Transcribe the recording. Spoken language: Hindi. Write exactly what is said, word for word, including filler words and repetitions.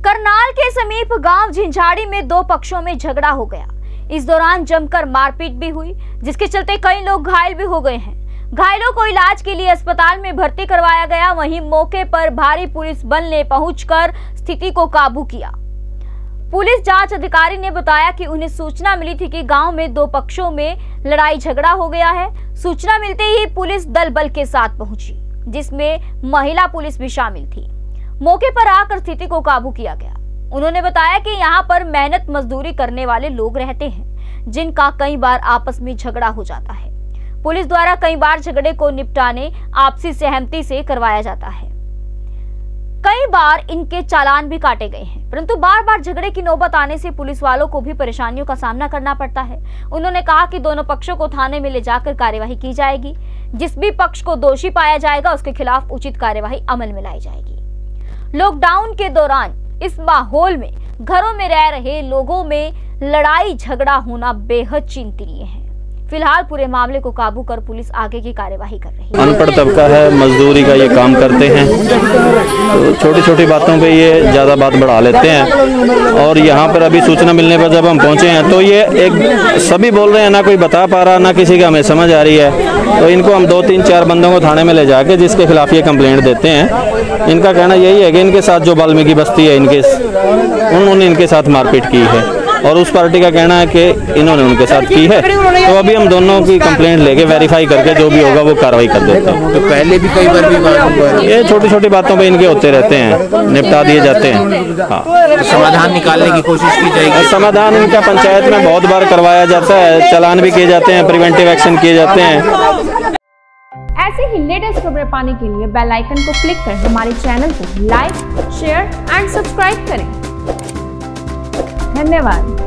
करनाल के समीप गांव झिंझाड़ी में दो पक्षों में झगड़ा हो गया। इस दौरान जमकर मारपीट भी हुई, जिसके चलते कई लोग घायल भी हो गए हैं। घायलों को इलाज के लिए अस्पताल में भर्ती करवाया गया। वहीं मौके पर भारी पुलिस बल ने पहुंचकर स्थिति को काबू किया। पुलिस जांच अधिकारी ने बताया कि उन्हें सूचना मिली थी कि गांव में दो पक्षों में लड़ाई झगड़ा हो गया है। सूचना मिलते ही पुलिस दल बल के साथ पहुंची, जिसमें महिला पुलिस भी शामिल थी। मौके पर आकर स्थिति को काबू किया गया। उन्होंने बताया कि यहां पर मेहनत मजदूरी करने वाले लोग रहते हैं, जिनका कई बार आपस में झगड़ा हो जाता है। पुलिस द्वारा कई बार झगड़े को निपटाने आपसी सहमति से करवाया जाता है। कई बार इनके चालान भी काटे गए हैं, परंतु बार बार झगड़े की नौबत आने से पुलिस वालों को भी परेशानियों का सामना करना पड़ता है। उन्होंने कहा कि दोनों पक्षों को थाने में ले जाकर कार्यवाही की जाएगी। जिस भी पक्ष को दोषी पाया जाएगा उसके खिलाफ उचित कार्यवाही अमल में लाई जाएगी। लॉकडाउन के दौरान इस माहौल में घरों में रह रहे लोगों में लड़ाई झगड़ा होना बेहद चिंतनीय है। फिलहाल पूरे मामले को काबू कर पुलिस आगे की कार्यवाही कर रही है। अनपढ़ तबका है, मजदूरी का ये काम करते हैं, तो छोटी छोटी बातों पे ये ज़्यादा बात बढ़ा लेते हैं। और यहाँ पर अभी सूचना मिलने पर जब हम पहुँचे हैं तो ये एक सभी बोल रहे हैं, ना कोई बता पा रहा, ना किसी का हमें समझ आ रही है। तो इनको हम दो तीन चार बंदों को थाने में ले जाके जिसके खिलाफ ये कंप्लेंट देते हैं। इनका कहना यही है कि इनके साथ जो वाल्मीकि बस्ती है, इनके उन्होंने इनके साथ मारपीट की है और उस पार्टी का कहना है कि इन्होंने उनके साथ की है। तो अभी हम दोनों की कंप्लेंट लेके वेरीफाई करके जो भी होगा वो कार्रवाई कर देते हैं। तो पहले भी कई बार भी ये छोटी छोटी बातों पे इनके होते रहते हैं, निपटा दिए जाते हैं। हाँ, तो समाधान निकालने की कोशिश की जाएगी। समाधान इनका पंचायत में बहुत बार करवाया जाता है, चालान भी किए जाते हैं, प्रिवेंटिव एक्शन किए जाते हैं। ऐसे ही लेटेस्ट खबरें पाने के लिए बेल आइकन को क्लिक कर हमारे चैनल को लाइक, शेयर एंड सब्सक्राइब करें। धन्यवाद।